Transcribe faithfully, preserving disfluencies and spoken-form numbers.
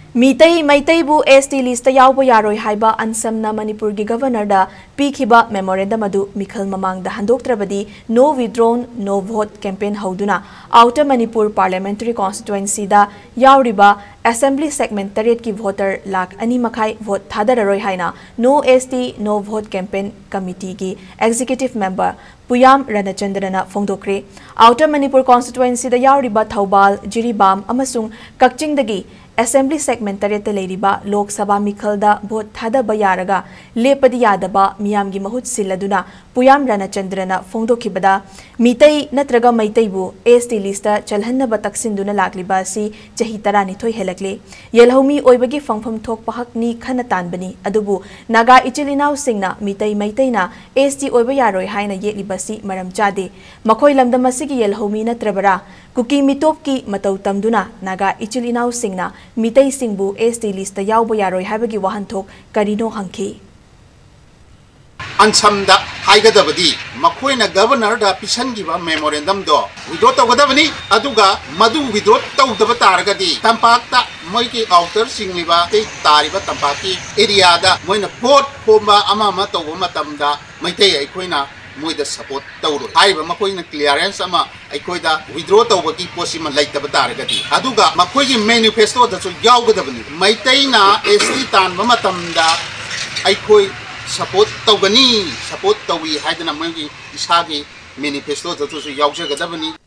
Mitai Maitaibu S T list Yaubo Yaroi Haiba Ansamna Manipur Governor da Pikiba Memorandum Adu Mikhal Mamang the Handoktrabadi No Withdrawn No Vote campaign Hauduna Outer Manipur Parliamentary Constituency da yaoriba Assembly Segment Tariet ki voter lak ani makai vote thadararoi haina No S T No Vote campaign committee ki executive member Puyam Ranachandrana Fongdokre Outer Manipur Constituency da yaoriba Thaubal Jiribam amasung Kakchingdagi Assembly Segment Tarete Leriba Lok Sabha Mikhalda Vote Thadaba Yaraga Lepadi Yadaba Miyamgi Mahut Siladuna Puyam Ranachandrana Fongdokibada Mitai Natraga Maitaibu S T lista Chalhanaba Taksinduna Lagliba si Chahi Taranithoi Helakle Yelhomi Oibagi Fangfam Thok Pahakni Khanatan Bani Adubu Naga Ichilinau Singna Mitai Maitaina S T Oiba Yaroi Haina Yetlibasi Maram Chade Makoi Lamdamasigi Yelhomi Natrabara Kuki Mitopki Matau Tamduna Naga Ichilinau Singna Mitai Singbu S T lista Yaubo Yaroi Habagi Wahanthok Karino Hanki Ansamda Haigadabadi, Makoina Governor da Pishangiva Memorandum do. Withdraw Gadavani, Aduga, Madu withdraw the Batargadi, Tampakta, Moiki Outer, Singliva, Tariba Tampaki, Iriada, when a port, Homa, Amamato, Matamda, Maite, Equina, Muida support Tauro. I have Makoina clearance, Ama, Equida, withdraw the Waki Posima like the Batargadi. Aduga, Makoji manifesto that's a Yaugadavani. Maitaina, Estitan, Mamatamda, Equi. Support Togani, support Towi, Haidana Magi, Ishagi, manifesto that was Yausha Gadavani.